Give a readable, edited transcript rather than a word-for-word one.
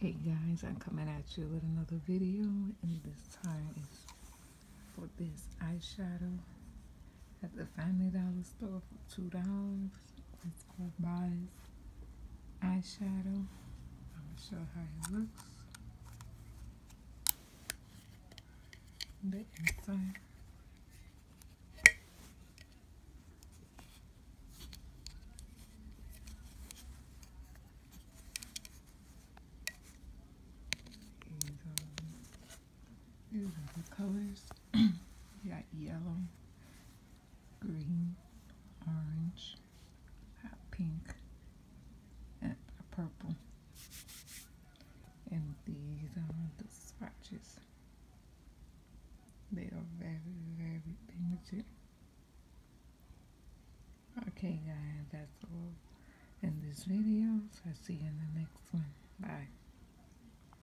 Hey guys, I'm coming at you with another video, and this time is for this eyeshadow at the Family Dollar store for $2. It's called Buys eyeshadow. I'm gonna show how it looks. The inside. These are the colors. You got yellow, green, orange, hot pink, and purple. And these are the swatches. They are very, very pigmented. Okay guys, that's all in this video. So I'll see you in the next one.